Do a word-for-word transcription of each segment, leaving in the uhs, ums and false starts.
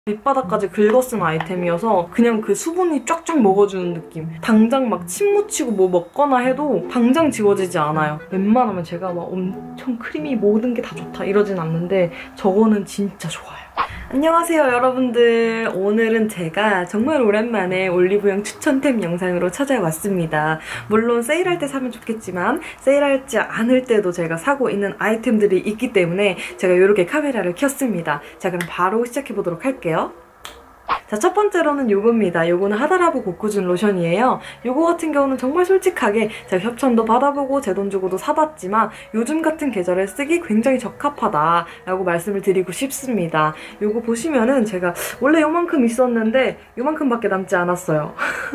밑바닥까지 긁어쓴 아이템이어서 그냥 그 수분이 쫙쫙 먹어주는 느낌. 당장 막 침 묻히고 뭐 먹거나 해도 당장 지워지지 않아요. 웬만하면 제가 막 엄청 크림이 모든 게 다 좋다 이러진 않는데 저거는 진짜 좋아요. 안녕하세요 여러분들. 오늘은 제가 정말 오랜만에 올리브영 추천템 영상으로 찾아왔습니다. 물론 세일할 때 사면 좋겠지만 세일하지 않을 때도 제가 사고 있는 아이템들이 있기 때문에 제가 이렇게 카메라를 켰습니다. 자, 그럼 바로 시작해보도록 할게요. 자, 첫 번째로는 요겁니다. 요거는 하다라보 고쿠준 로션이에요. 요거 같은 경우는 정말 솔직하게 제가 협찬도 받아보고 제 돈 주고도 사봤지만 요즘 같은 계절에 쓰기 굉장히 적합하다라고 말씀을 드리고 싶습니다. 요거 보시면은 제가 원래 요만큼 있었는데 요만큼밖에 남지 않았어요.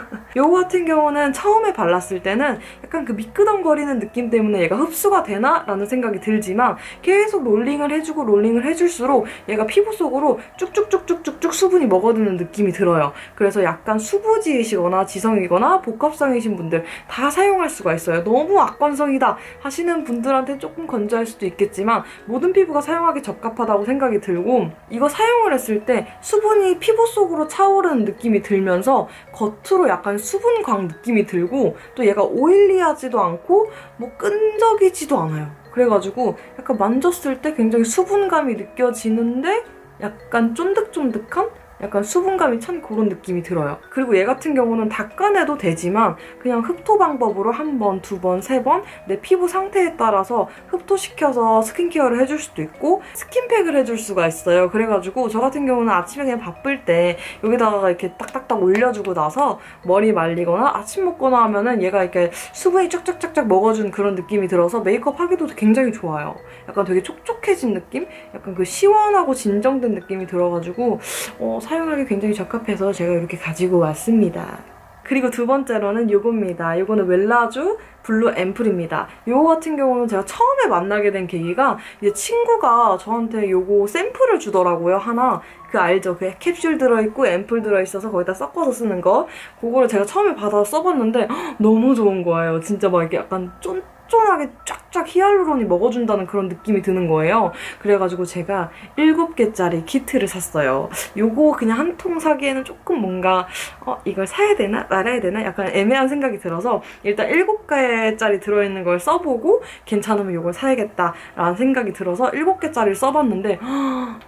요거 같은 경우는 처음에 발랐을 때는 약간 그 미끄덩거리는 느낌 때문에 얘가 흡수가 되나? 라는 생각이 들지만 계속 롤링을 해주고 롤링을 해줄수록 얘가 피부 속으로 쭉쭉쭉쭉쭉쭉 수분이 먹어드는 느낌이 들어요. 그래서 약간 수부지이시거나 지성이거나 복합성이신 분들 다 사용할 수가 있어요. 너무 악건성이다 하시는 분들한테 조금 건조할 수도 있겠지만 모든 피부가 사용하기 적합하다고 생각이 들고, 이거 사용을 했을 때 수분이 피부 속으로 차오르는 느낌이 들면서 겉으로 약간 수분광 느낌이 들고, 또 얘가 오일리하지도 않고 뭐 끈적이지도 않아요. 그래가지고 약간 만졌을 때 굉장히 수분감이 느껴지는데 약간 쫀득쫀득한? 약간 수분감이 찬 그런 느낌이 들어요. 그리고 얘 같은 경우는 닦아내도 되지만 그냥 흡토 방법으로 한 번, 두 번, 세 번 내 피부 상태에 따라서 흡토시켜서 스킨케어를 해줄 수도 있고 스킨팩을 해줄 수가 있어요. 그래가지고 저 같은 경우는 아침에 그냥 바쁠 때 여기다가 이렇게 딱딱딱 올려주고 나서 머리 말리거나 아침 먹거나 하면은 얘가 이렇게 수분이 쫙쫙쫙쫙 먹어주는 그런 느낌이 들어서 메이크업 하기도 굉장히 좋아요. 약간 되게 촉촉해진 느낌? 약간 그 시원하고 진정된 느낌이 들어가지고 어, 사용하기 굉장히 적합해서 제가 이렇게 가지고 왔습니다. 그리고 두 번째로는 요겁니다. 요거는 웰라쥬 블루 앰플입니다. 요거 같은 경우는 제가 처음에 만나게 된 계기가 이제 친구가 저한테 요거 샘플을 주더라고요. 하나. 그 알죠? 그 캡슐 들어있고 앰플 들어있어서 거기다 섞어서 쓰는 거. 그거를 제가 처음에 받아서 써봤는데 헉, 너무 좋은 거예요. 진짜 막 이렇게 약간 쫀 쫀쫀하게 쫙쫙 히알루론이 먹어준다는 그런 느낌이 드는 거예요. 그래가지고 제가 일곱 개짜리 키트를 샀어요. 요거 그냥 한 통 사기에는 조금 뭔가 어 이걸 사야 되나 말아야 되나 약간 애매한 생각이 들어서 일단 일곱 개짜리 들어있는 걸 써보고 괜찮으면 요걸 사야겠다라는 생각이 들어서 일곱 개짜리를 써봤는데 허,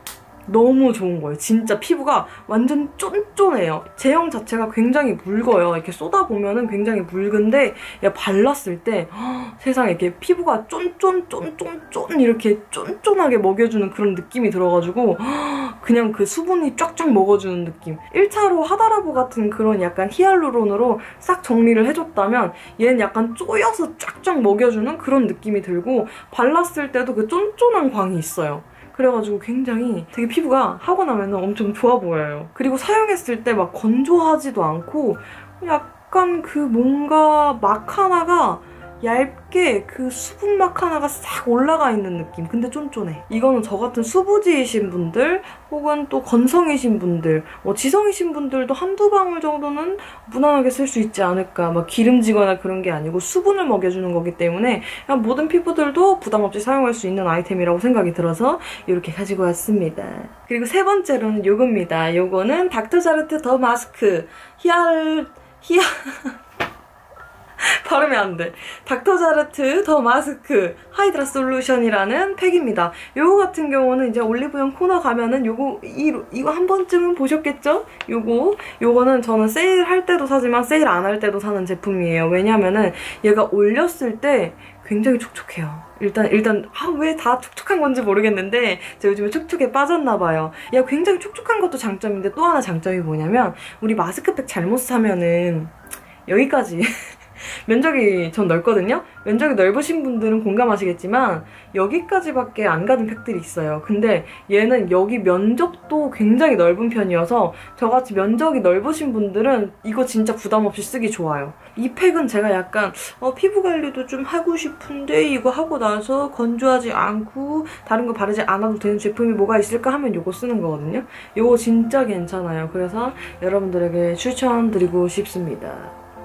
너무 좋은 거예요. 진짜 피부가 완전 쫀쫀해요. 제형 자체가 굉장히 묽어요. 이렇게 쏟아보면은 굉장히 묽은데 얘 발랐을 때 허, 세상에 이렇게 피부가 쫀쫀쫀쫀쫀 이렇게 쫀쫀하게 먹여주는 그런 느낌이 들어가지고 허, 그냥 그 수분이 쫙쫙 먹어주는 느낌. 일 차로 하다라보 같은 그런 약간 히알루론으로 싹 정리를 해줬다면 얘는 약간 쪼여서 쫙쫙 먹여주는 그런 느낌이 들고 발랐을 때도 그 쫀쫀한 광이 있어요. 그래가지고 굉장히 되게 피부가 하고 나면 엄청 좋아 보여요. 그리고 사용했을 때 막 건조하지도 않고 약간 그 뭔가 막 하나가 얇게 그 수분 막 하나가 싹 올라가 있는 느낌. 근데 쫀쫀해. 이거는 저 같은 수부지이신 분들 혹은 또 건성이신 분들 뭐 지성이신 분들도 한두 방울 정도는 무난하게 쓸 수 있지 않을까. 막 기름지거나 그런 게 아니고 수분을 먹여주는 거기 때문에 그냥 모든 피부들도 부담 없이 사용할 수 있는 아이템이라고 생각이 들어서 이렇게 가지고 왔습니다. 그리고 세 번째로는 요겁니다. 요거는 닥터자르트 더 마스크 히알... 히알... 발음이 안 돼. 닥터자르트 더 마스크 하이드라 솔루션이라는 팩입니다. 요거 같은 경우는 이제 올리브영 코너 가면은 요거 이, 이거 한 번쯤은 보셨겠죠? 요거 요거는 저는 세일할 때도 사지만 세일 안 할 때도 사는 제품이에요. 왜냐면은 얘가 올렸을 때 굉장히 촉촉해요. 일단 일단 아, 왜 다 촉촉한 건지 모르겠는데 제가 요즘에 촉촉에 빠졌나봐요. 얘가 굉장히 촉촉한 것도 장점인데 또 하나 장점이 뭐냐면 우리 마스크팩 잘못 사면은 여기까지 면적이 전 넓거든요? 면적이 넓으신 분들은 공감하시겠지만 여기까지밖에 안 가는 팩들이 있어요. 근데 얘는 여기 면적도 굉장히 넓은 편이어서 저같이 면적이 넓으신 분들은 이거 진짜 부담 없이 쓰기 좋아요. 이 팩은 제가 약간 어, 피부 관리도 좀 하고 싶은데 이거 하고 나서 건조하지 않고 다른 거 바르지 않아도 되는 제품이 뭐가 있을까 하면 이거 쓰는 거거든요. 이거 진짜 괜찮아요. 그래서 여러분들에게 추천드리고 싶습니다.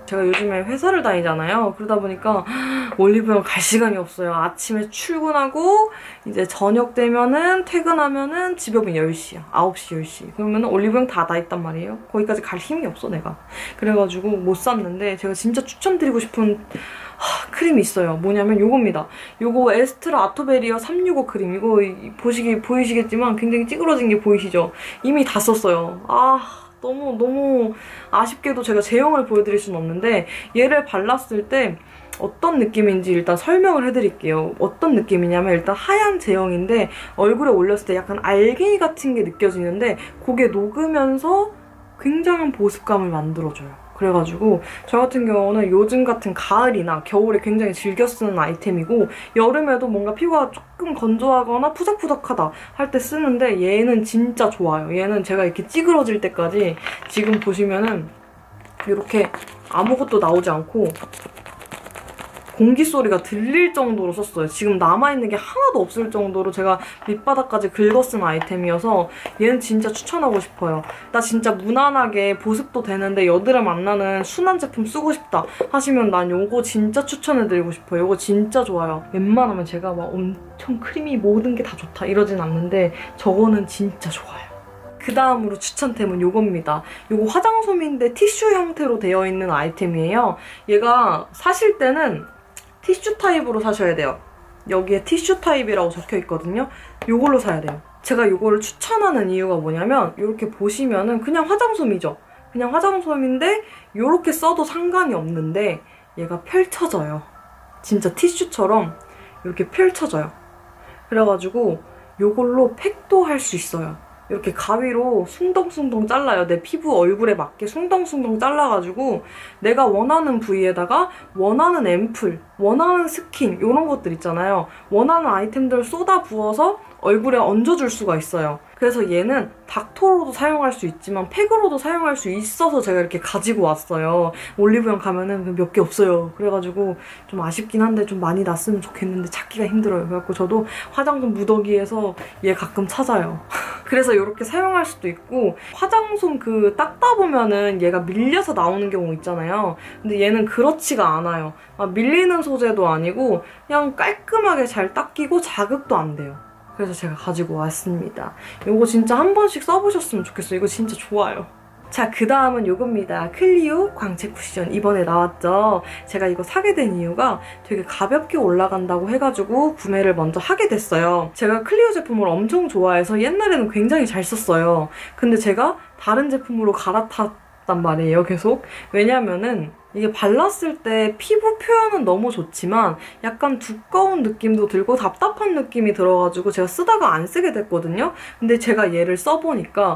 제가 요즘에 회사를 다니잖아요. 그러다 보니까 올리브영 갈 시간이 없어요. 아침에 출근하고 이제 저녁 되면은 퇴근하면은 집에 오면 열 시야. 아홉 시, 열 시. 그러면 올리브영 닫아 있단 말이에요. 거기까지 갈 힘이 없어 내가. 그래가지고 못 샀는데 제가 진짜 추천드리고 싶은 하, 크림이 있어요. 뭐냐면 요겁니다. 요거 에스트라 아토베리어 삼백육십오 크림. 이거 보시기 보이시겠지만 굉장히 찌그러진 게 보이시죠? 이미 다 썼어요. 아... 너무 너무 아쉽게도 제가 제형을 보여드릴 수는 없는데 얘를 발랐을 때 어떤 느낌인지 일단 설명을 해드릴게요. 어떤 느낌이냐면 일단 하얀 제형인데 얼굴에 올렸을 때 약간 알갱이 같은 게 느껴지는데 그게 녹으면서 굉장한 보습감을 만들어줘요. 그래가지고 저 같은 경우는 요즘 같은 가을이나 겨울에 굉장히 즐겨 쓰는 아이템이고 여름에도 뭔가 피부가 조금 건조하거나 푸석푸석하다 할 때 쓰는데 얘는 진짜 좋아요. 얘는 제가 이렇게 찌그러질 때까지 지금 보시면은 이렇게 아무것도 나오지 않고 공기 소리가 들릴 정도로 썼어요. 지금 남아있는 게 하나도 없을 정도로 제가 밑바닥까지 긁어 쓴 아이템이어서 얘는 진짜 추천하고 싶어요. 나 진짜 무난하게 보습도 되는데 여드름 안 나는 순한 제품 쓰고 싶다 하시면 난 요거 진짜 추천해드리고 싶어요. 요거 진짜 좋아요. 웬만하면 제가 막 엄청 크림이 모든 게 다 좋다 이러진 않는데 저거는 진짜 좋아요. 그 다음으로 추천템은 요겁니다. 요거 화장솜인데 티슈 형태로 되어 있는 아이템이에요. 얘가 사실 때는 티슈 타입으로 사셔야 돼요. 여기에 티슈 타입이라고 적혀있거든요. 요걸로 사야 돼요. 제가 요거를 추천하는 이유가 뭐냐면 이렇게 보시면은 그냥 화장솜이죠. 그냥 화장솜인데 이렇게 써도 상관이 없는데 얘가 펼쳐져요. 진짜 티슈처럼 이렇게 펼쳐져요. 그래가지고 요걸로 팩도 할 수 있어요. 이렇게 가위로 숭덩숭덩 잘라요. 내 피부 얼굴에 맞게 숭덩숭덩 잘라가지고 내가 원하는 부위에다가 원하는 앰플, 원하는 스킨 이런 것들 있잖아요. 원하는 아이템들을 쏟아 부어서 얼굴에 얹어줄 수가 있어요. 그래서 얘는 닥터로도 사용할 수 있지만 팩으로도 사용할 수 있어서 제가 이렇게 가지고 왔어요. 올리브영 가면은 몇 개 없어요. 그래가지고 좀 아쉽긴 한데 좀 많이 났으면 좋겠는데 찾기가 힘들어요. 그래갖고 저도 화장솜 무더기에서 얘 가끔 찾아요. 그래서 이렇게 사용할 수도 있고 화장솜 그 닦다 보면은 얘가 밀려서 나오는 경우 있잖아요. 근데 얘는 그렇지가 않아요. 막 밀리는 소재도 아니고 그냥 깔끔하게 잘 닦이고 자극도 안 돼요. 그래서 제가 가지고 왔습니다. 이거 진짜 한 번씩 써보셨으면 좋겠어요. 이거 진짜 좋아요. 자, 그 다음은 이겁니다. 클리오 광채 쿠션 이번에 나왔죠. 제가 이거 사게 된 이유가 되게 가볍게 올라간다고 해가지고 구매를 먼저 하게 됐어요. 제가 클리오 제품을 엄청 좋아해서 옛날에는 굉장히 잘 썼어요. 근데 제가 다른 제품으로 갈아탔단 말이에요, 계속. 왜냐면은 이게 발랐을 때 피부 표현은 너무 좋지만 약간 두꺼운 느낌도 들고 답답한 느낌이 들어가지고 제가 쓰다가 안 쓰게 됐거든요. 근데 제가 얘를 써보니까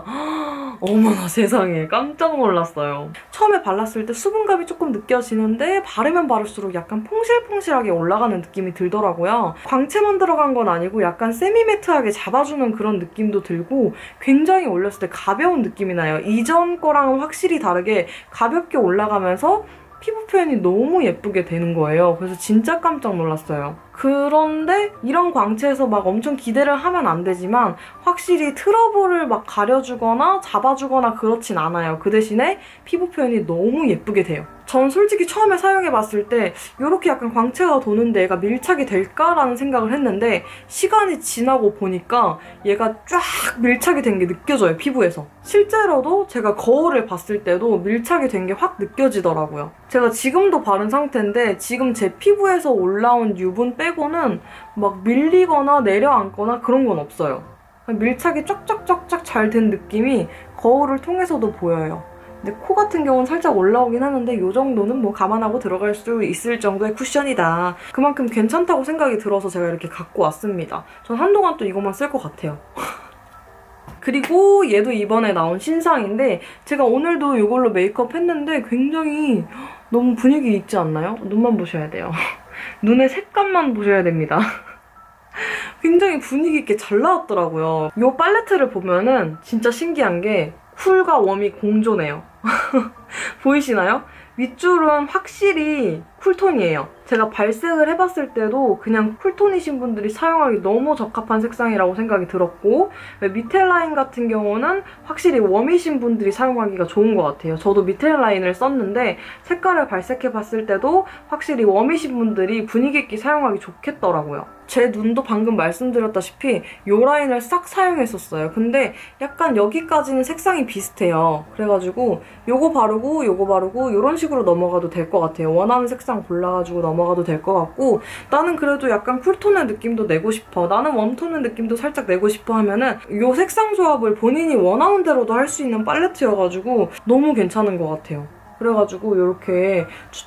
어머나 세상에 깜짝 놀랐어요. 처음에 발랐을 때 수분감이 조금 느껴지는데 바르면 바를수록 약간 퐁실퐁실하게 올라가는 느낌이 들더라고요. 광채만 들어간 건 아니고 약간 세미매트하게 잡아주는 그런 느낌도 들고 굉장히 올렸을 때 가벼운 느낌이 나요. 이전 거랑은 확실히 다르게 가볍게 올라가면서 피부 표현이 너무 예쁘게 되는 거예요. 그래서 진짜 깜짝 놀랐어요. 그런데 이런 광채에서 막 엄청 기대를 하면 안 되지만 확실히 트러블을 막 가려주거나 잡아주거나 그렇진 않아요. 그 대신에 피부 표현이 너무 예쁘게 돼요. 전 솔직히 처음에 사용해봤을 때 이렇게 약간 광채가 도는데 얘가 밀착이 될까라는 생각을 했는데 시간이 지나고 보니까 얘가 쫙 밀착이 된 게 느껴져요, 피부에서. 실제로도 제가 거울을 봤을 때도 밀착이 된 게 확 느껴지더라고요. 제가 지금도 바른 상태인데 지금 제 피부에서 올라온 유분 빼고는 막 밀리거나 내려앉거나 그런 건 없어요. 밀착이 쫙쫙쫙쫙 잘 된 느낌이 거울을 통해서도 보여요. 근데 코 같은 경우는 살짝 올라오긴 하는데 이 정도는 뭐 감안하고 들어갈 수 있을 정도의 쿠션이다. 그만큼 괜찮다고 생각이 들어서 제가 이렇게 갖고 왔습니다. 전 한동안 또 이것만 쓸 것 같아요. 그리고 얘도 이번에 나온 신상인데 제가 오늘도 이걸로 메이크업 했는데 굉장히 너무 분위기 있지 않나요? 눈만 보셔야 돼요. 눈의 색감만 보셔야 됩니다. 굉장히 분위기 있게 잘 나왔더라고요. 이 팔레트를 보면은 진짜 신기한 게 쿨과 웜이 공존해요. 보이시나요? 윗줄은 확실히 쿨톤이에요. 제가 발색을 해봤을 때도 그냥 쿨톤이신 분들이 사용하기 너무 적합한 색상이라고 생각이 들었고, 밑에 라인 같은 경우는 확실히 웜이신 분들이 사용하기가 좋은 것 같아요. 저도 밑에 라인을 썼는데 색깔을 발색해봤을 때도 확실히 웜이신 분들이 분위기 있게 사용하기 좋겠더라고요. 제 눈도 방금 말씀드렸다시피 이 라인을 싹 사용했었어요. 근데 약간 여기까지는 색상이 비슷해요. 그래가지고 요거 바르고 요거 바르고 이런 식으로 넘어가도 될 것 같아요. 원하는 색상 골라가지고 넘어가도 될 것 같고, 나는 그래도 약간 쿨톤의 느낌도 내고 싶어, 나는 웜톤의 느낌도 살짝 내고 싶어 하면은 이 색상 조합을 본인이 원하는 대로도 할 수 있는 팔레트여가지고 너무 괜찮은 것 같아요. 그래가지고 이렇게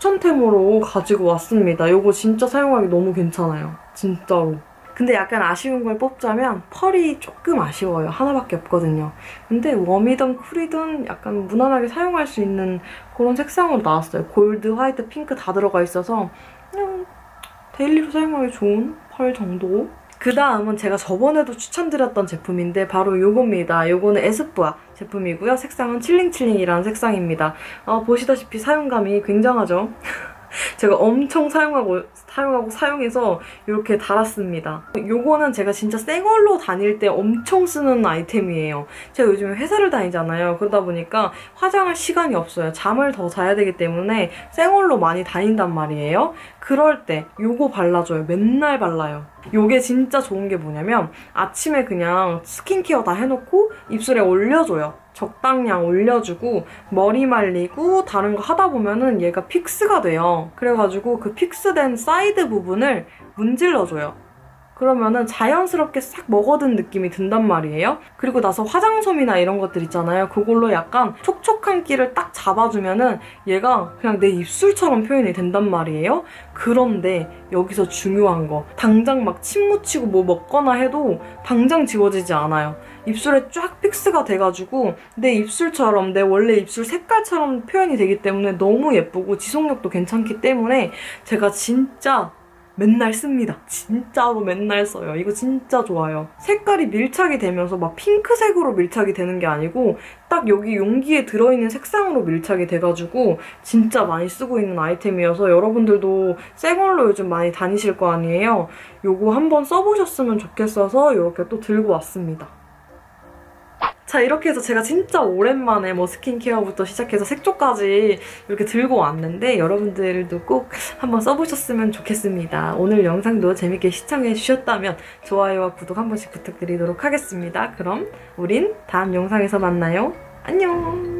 추천템으로 가지고 왔습니다. 이거 진짜 사용하기 너무 괜찮아요. 진짜로. 근데 약간 아쉬운 걸 뽑자면 펄이 조금 아쉬워요. 하나밖에 없거든요. 근데 웜이든 쿨이든 약간 무난하게 사용할 수 있는 그런 색상으로 나왔어요. 골드, 화이트, 핑크 다 들어가 있어서 그냥 데일리로 사용하기 좋은 펄 정도? 그 다음은 제가 저번에도 추천드렸던 제품인데 바로 요겁니다. 요거는 에스쁘아 제품이고요. 색상은 칠링칠링이라는 색상입니다. 어, 보시다시피 사용감이 굉장하죠? 제가 엄청 사용하고 사용하고 사용해서 이렇게 달았습니다. 요거는 제가 진짜 새 걸로 다닐 때 엄청 쓰는 아이템이에요. 제가 요즘에 회사를 다니잖아요. 그러다 보니까 화장할 시간이 없어요. 잠을 더 자야 되기 때문에 새 걸로 많이 다닌단 말이에요. 그럴 때 요거 발라줘요. 맨날 발라요. 요게 진짜 좋은 게 뭐냐면 아침에 그냥 스킨케어 다 해놓고 입술에 올려줘요. 적당량 올려주고 머리 말리고 다른 거 하다 보면은 얘가 픽스가 돼요. 그래가지고 그 픽스된 사이드 부분을 문질러줘요. 그러면은 자연스럽게 싹 먹어든 느낌이 든단 말이에요. 그리고 나서 화장솜이나 이런 것들 있잖아요. 그걸로 약간 촉촉한 끼를 딱 잡아주면은 얘가 그냥 내 입술처럼 표현이 된단 말이에요. 그런데 여기서 중요한 거, 당장 막 침 묻히고 뭐 먹거나 해도 당장 지워지지 않아요. 입술에 쫙 픽스가 돼가지고 내 입술처럼, 내 원래 입술 색깔처럼 표현이 되기 때문에 너무 예쁘고 지속력도 괜찮기 때문에 제가 진짜 맨날 씁니다. 진짜로 맨날 써요. 이거 진짜 좋아요. 색깔이 밀착이 되면서 막 핑크색으로 밀착이 되는 게 아니고 딱 여기 용기에 들어있는 색상으로 밀착이 돼가지고 진짜 많이 쓰고 있는 아이템이어서 여러분들도 새 걸로 요즘 많이 다니실 거 아니에요. 요거 한번 써보셨으면 좋겠어서 이렇게 또 들고 왔습니다. 자, 이렇게 해서 제가 진짜 오랜만에 뭐 스킨케어부터 시작해서 색조까지 이렇게 들고 왔는데 여러분들도 꼭 한번 써보셨으면 좋겠습니다. 오늘 영상도 재밌게 시청해주셨다면 좋아요와 구독 한 번씩 부탁드리도록 하겠습니다. 그럼 우린 다음 영상에서 만나요. 안녕!